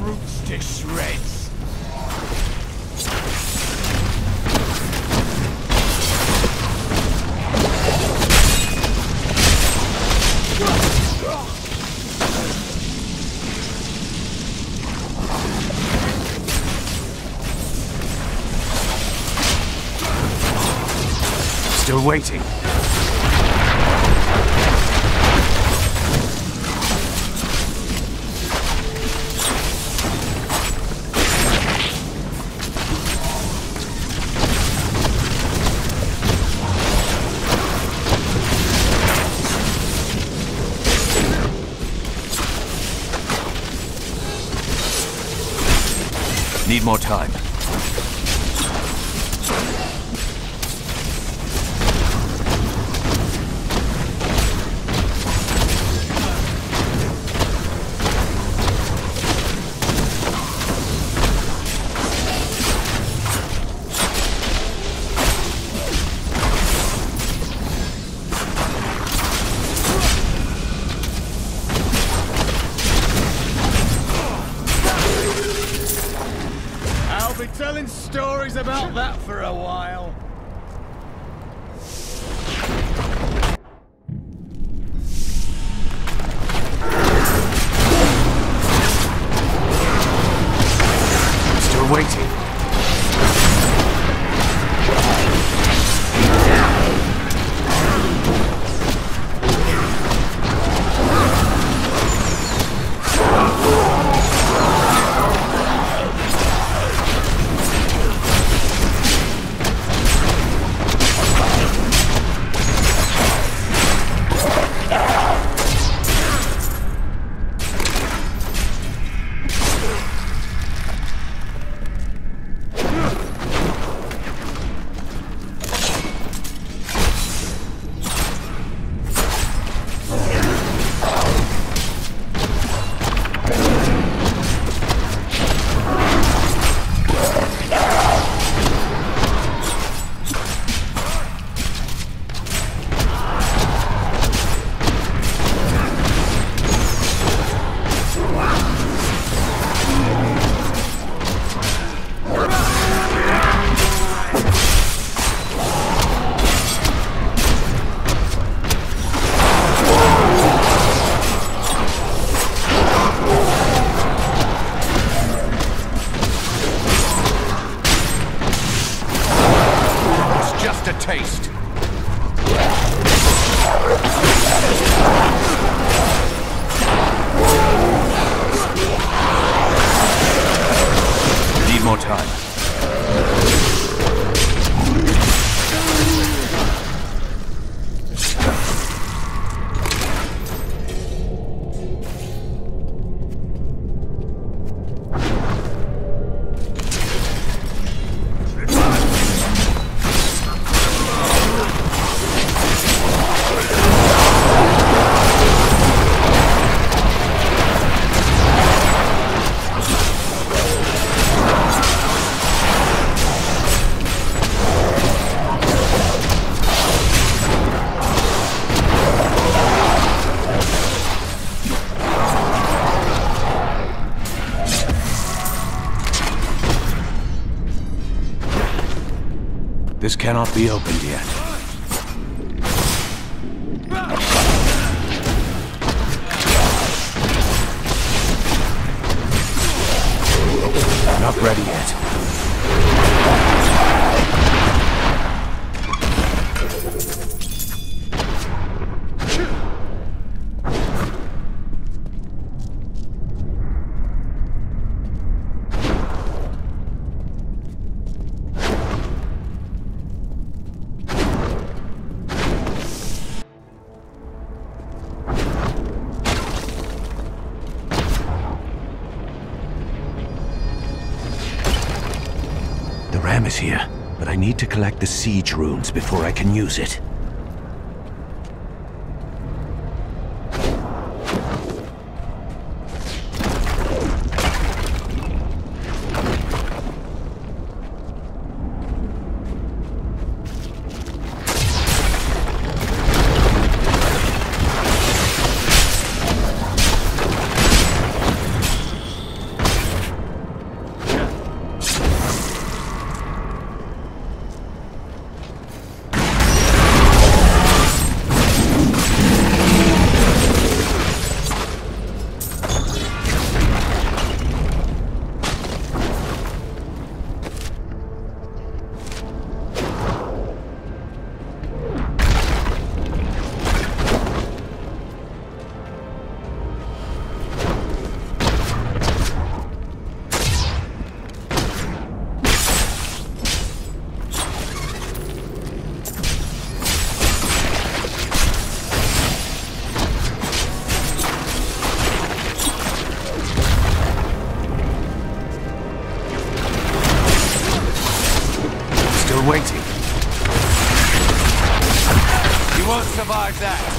brutes to shreds. Still waiting. Need more time. I'll be telling stories about that for a while. Still waiting. Just a taste. Need more time. This cannot be opened yet. Not ready yet. The ram is here, but I need to collect the siege runes before I can use it. waiting. You won't survive that.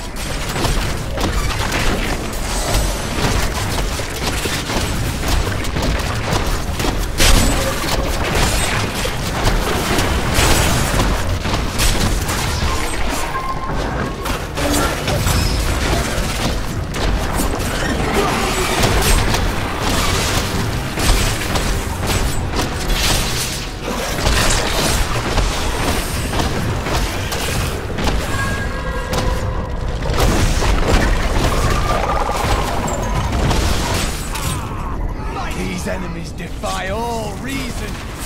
These enemies defy all reason.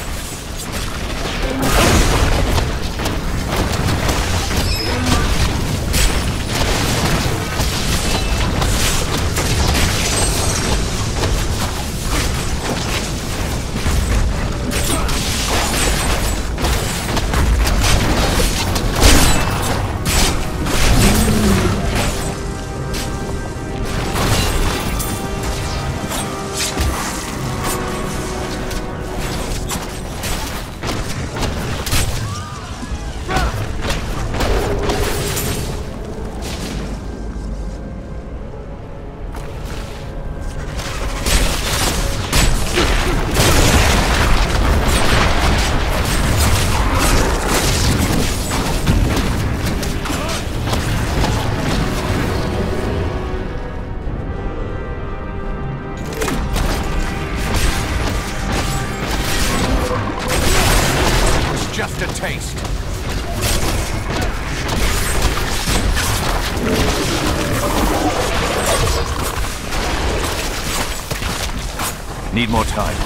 Just a taste. Need more time.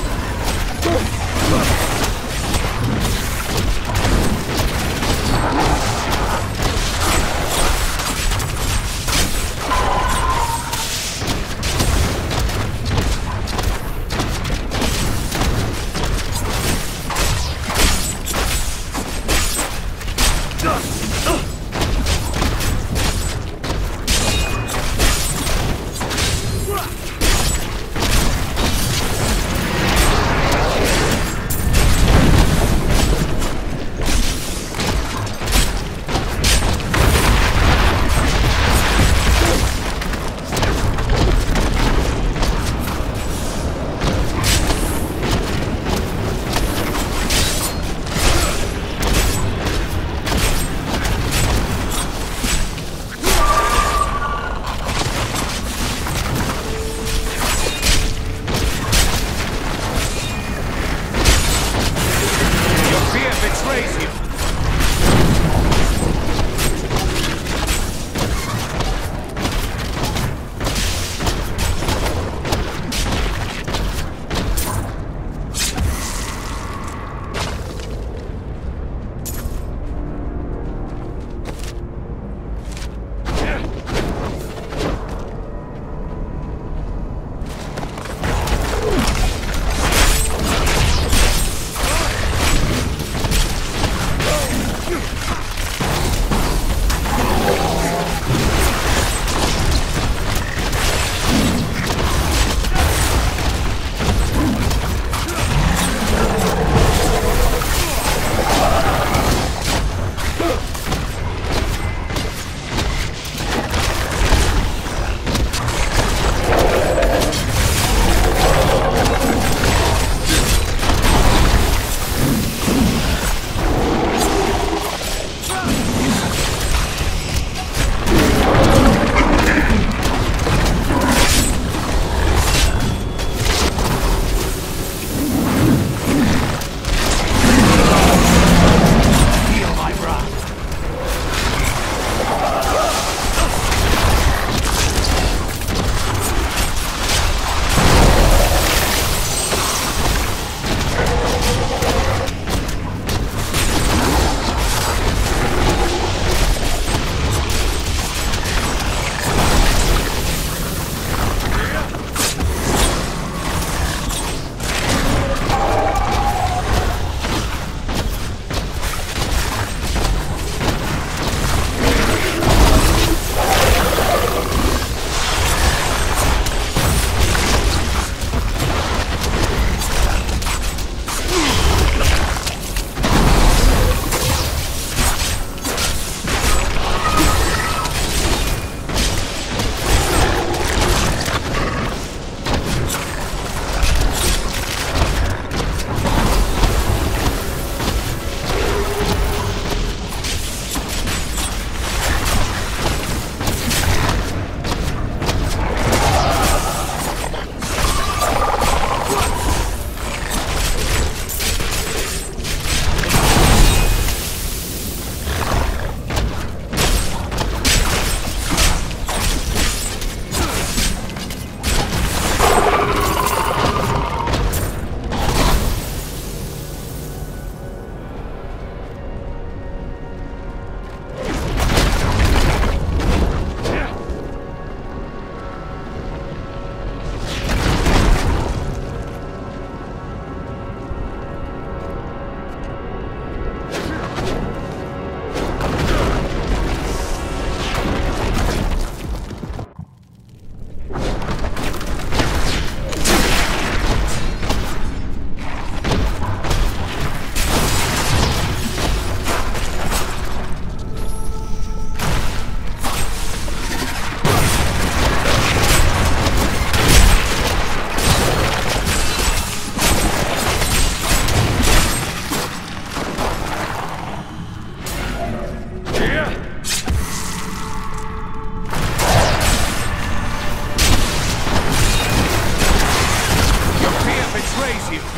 graze you.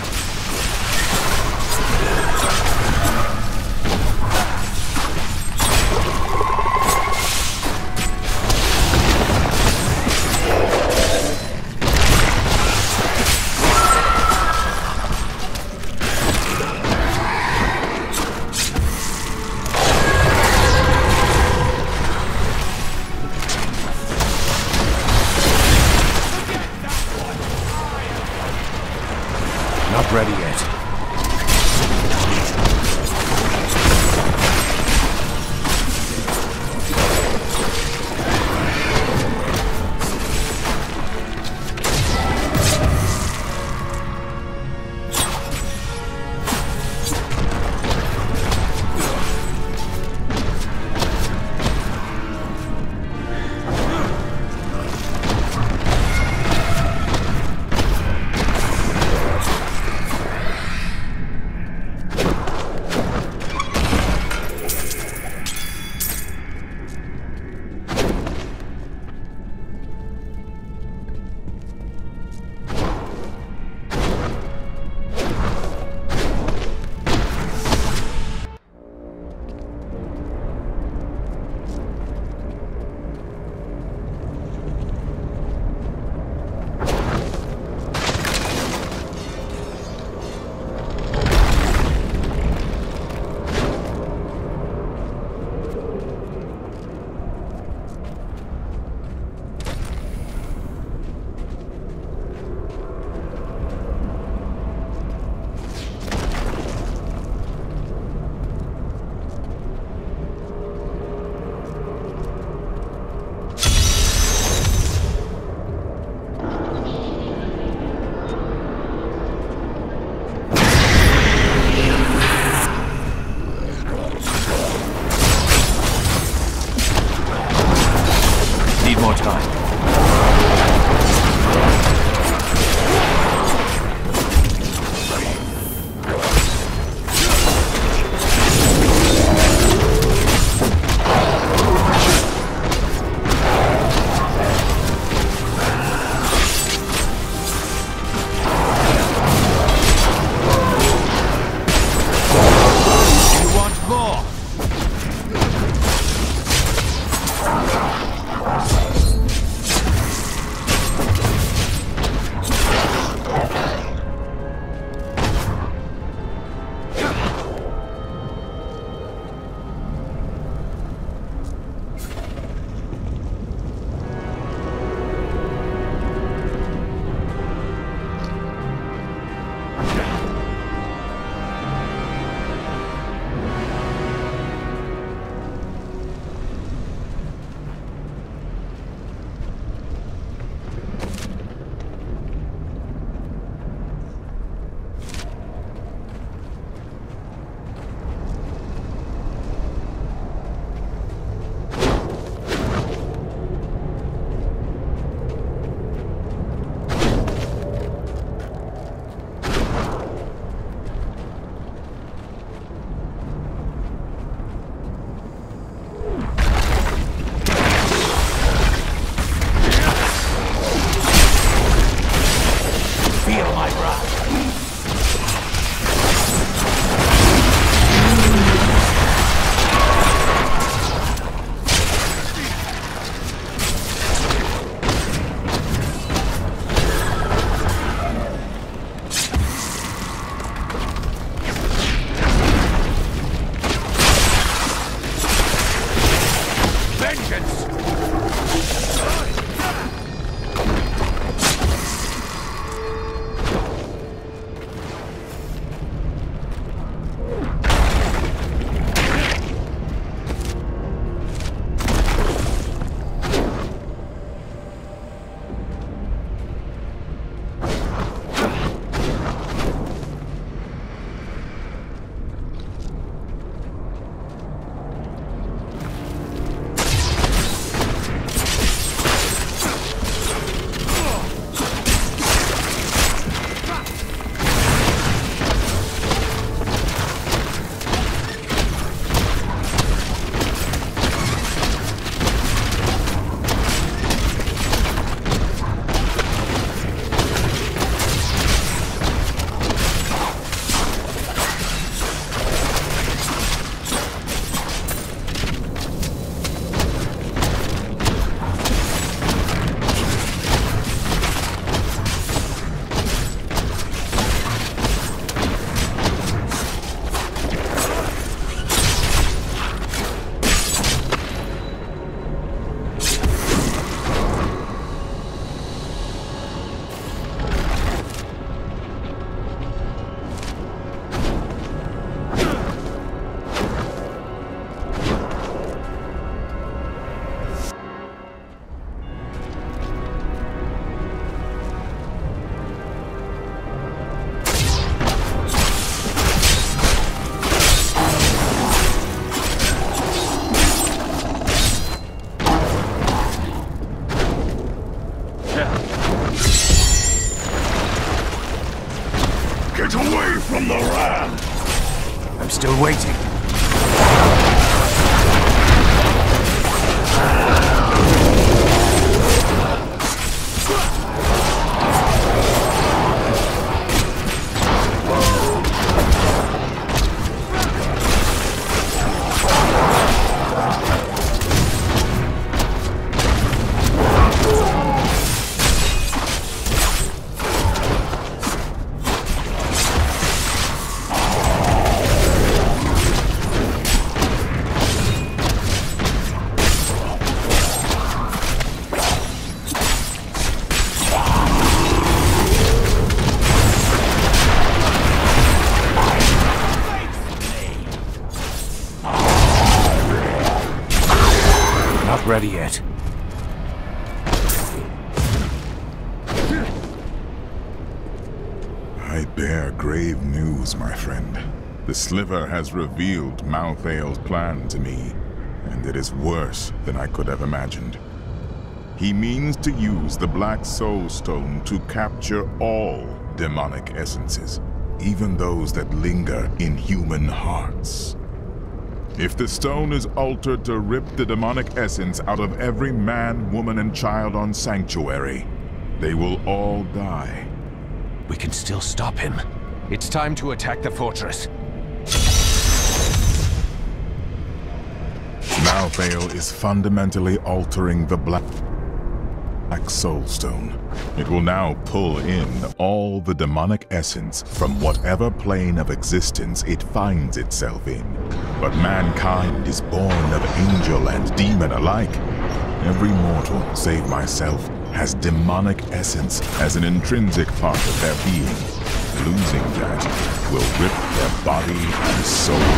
Not ready yet. Get away from the ram! I'm still waiting. Not ready yet. I bear grave news, my friend. The Sliver has revealed Malthael's plan to me, and it is worse than I could have imagined. He means to use the Black Soul Stone to capture all demonic essences, even those that linger in human hearts. If the stone is altered to rip the demonic essence out of every man, woman, and child on Sanctuary, they will all die. We can still stop him. It's time to attack the fortress. Malthael is fundamentally altering the Black Soul Stone. It will now pull in all the demonic essence from whatever plane of existence it finds itself in. But mankind is born of angel and demon alike. Every mortal, save myself, has demonic essence as an intrinsic part of their being. Losing that will rip their body and soul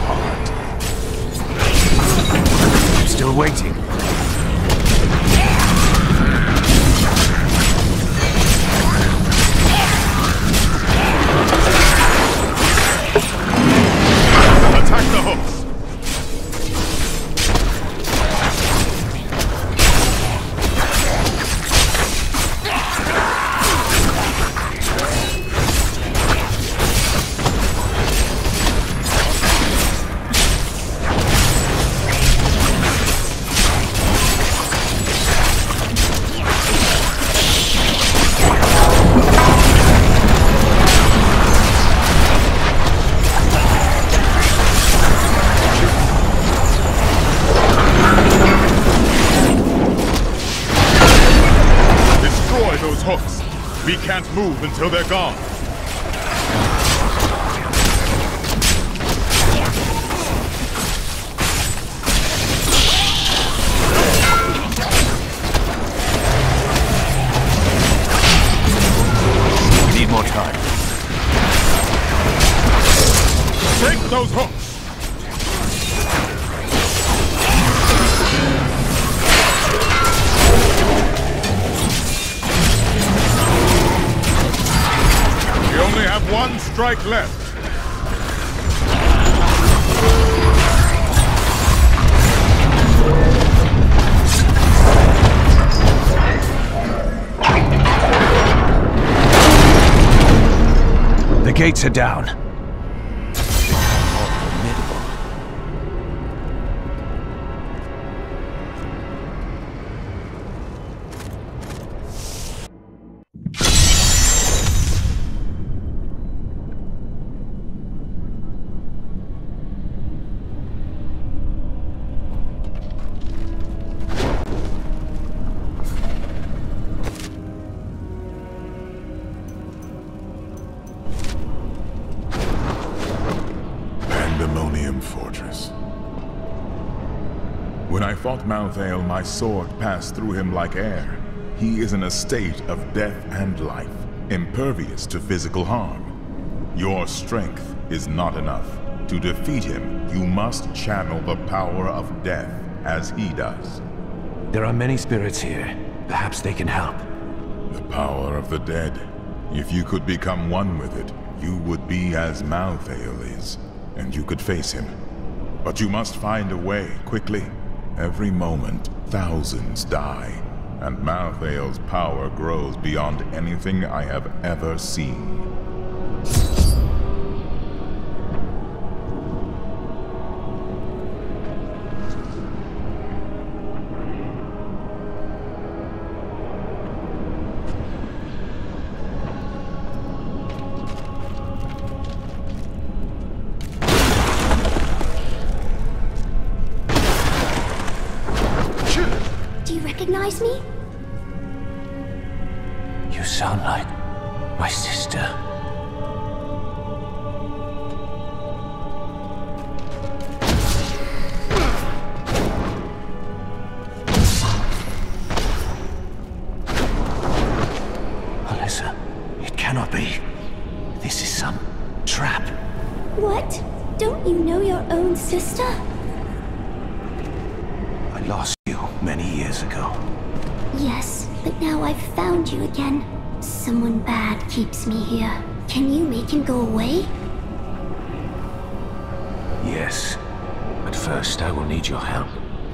apart. I'm still waiting. Attack the hooks! Hooks. We can't move until they're gone. We need more time. Break those hooks! We only have one strike left. The gates are down. Pandemonium Fortress. When I fought Malthael, my sword passed through him like air. He is in a state of death and life, impervious to physical harm. Your strength is not enough. To defeat him, you must channel the power of death as he does. There are many spirits here. Perhaps they can help. The power of the dead. If you could become one with it, you would be as Malthael is, and you could face him. But you must find a way, quickly. Every moment, thousands die, and Malthael's power grows beyond anything I have ever seen. recognize me? You sound like my sister. Alyssa, it cannot be. This is some trap. What? Don't you know your own sister? I lost you many years ago. Yes, but now I've found you again. Someone bad keeps me here. Can you make him go away? Yes. But first, I will need your help.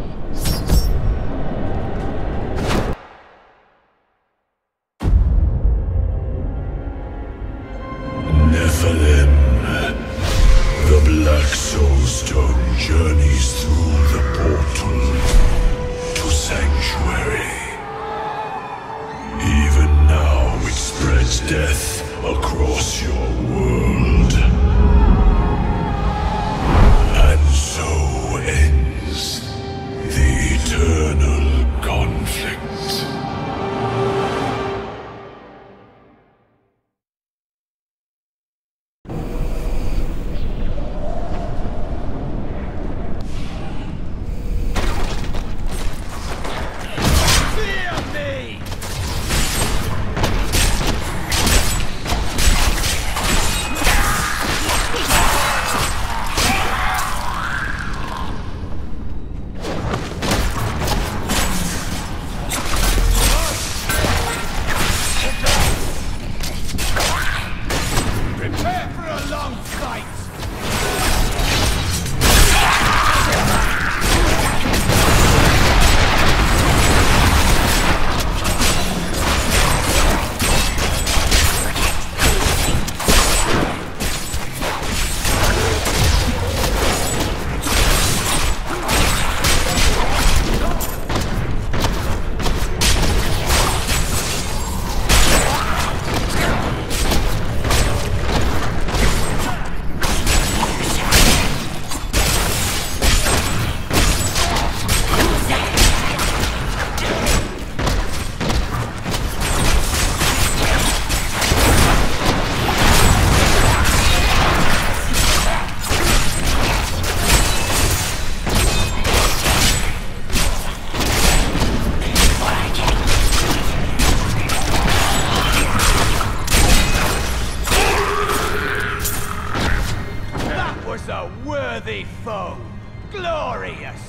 Nephilim. The Black Soul Stone journeys through the portal to Sanctuary. Even now it spreads death across your world. And so ends the eternal conflict. foe. Glorious!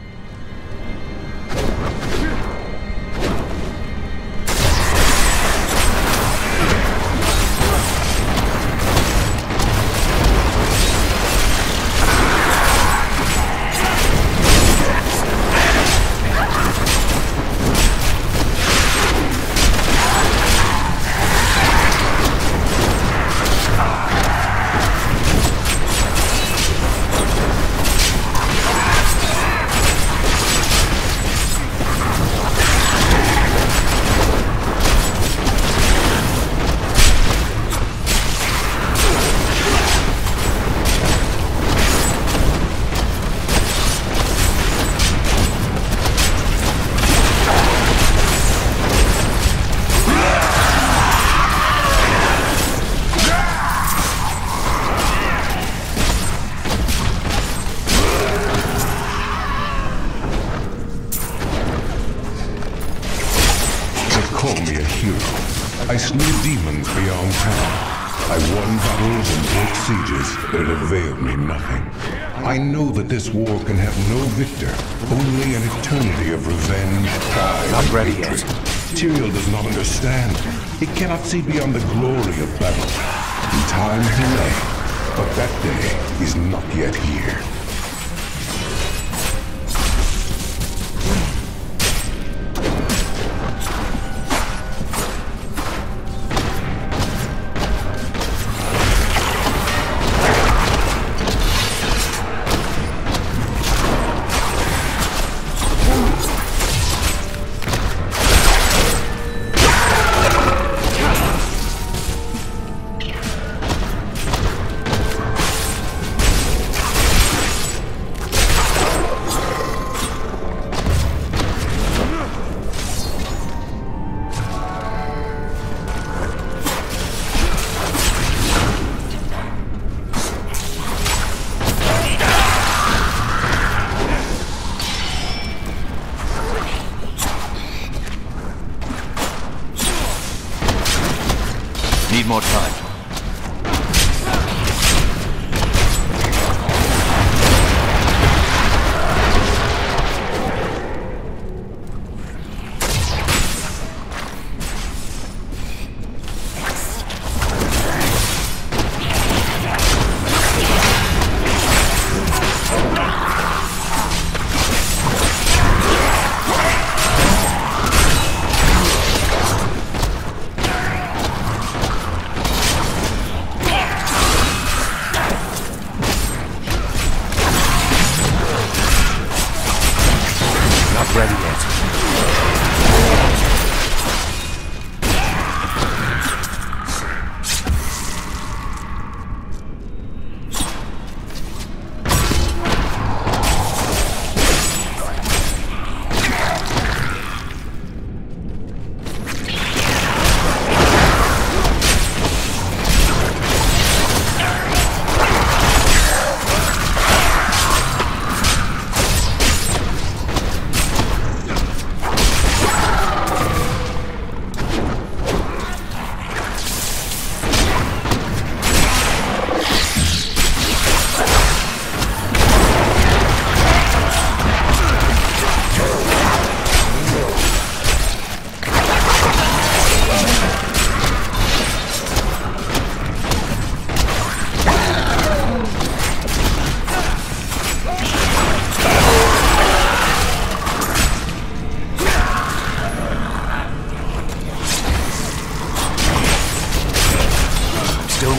Call me a hero. I slew demons beyond town. I won battles and broke sieges, but it availed me nothing. I know that this war can have no victor, only an eternity of revenge, pride, Not ready and hatred. yet. Tyrael does not understand. It cannot see beyond the glory of battle. In time he may, but that day is not yet here.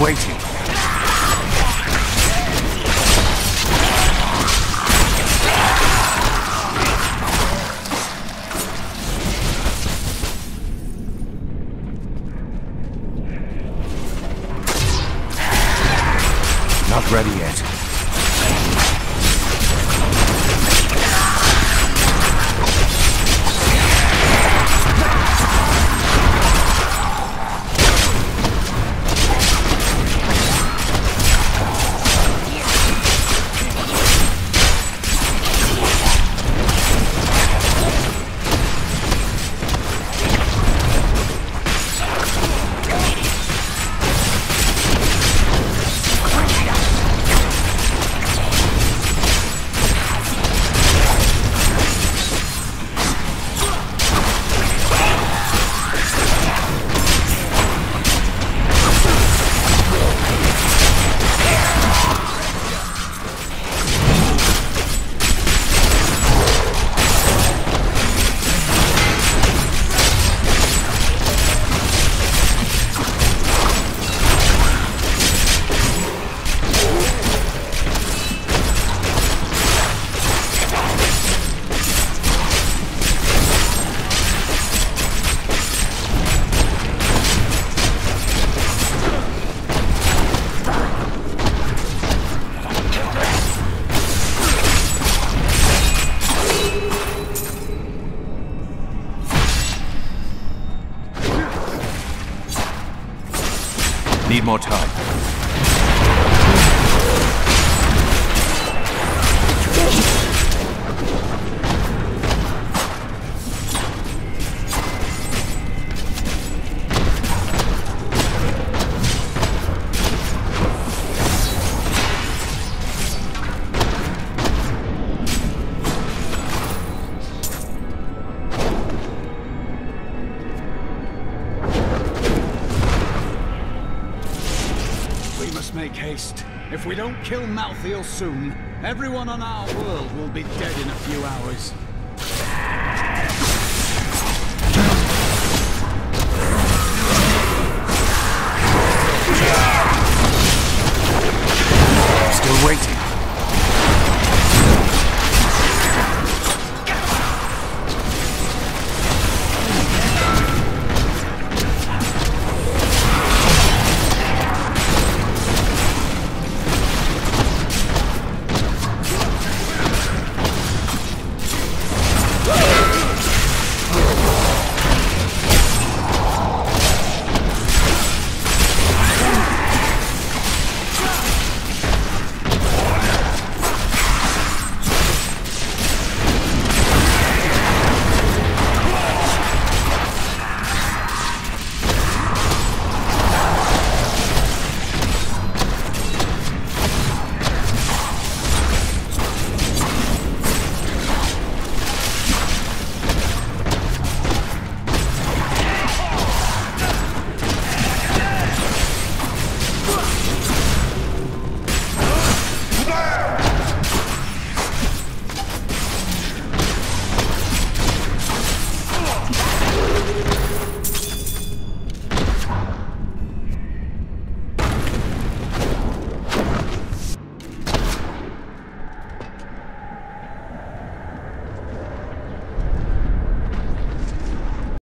waiting. Not ready yet. Need more time. Make haste. If we don't kill Malthael soon, everyone on our world will be dead in a few hours.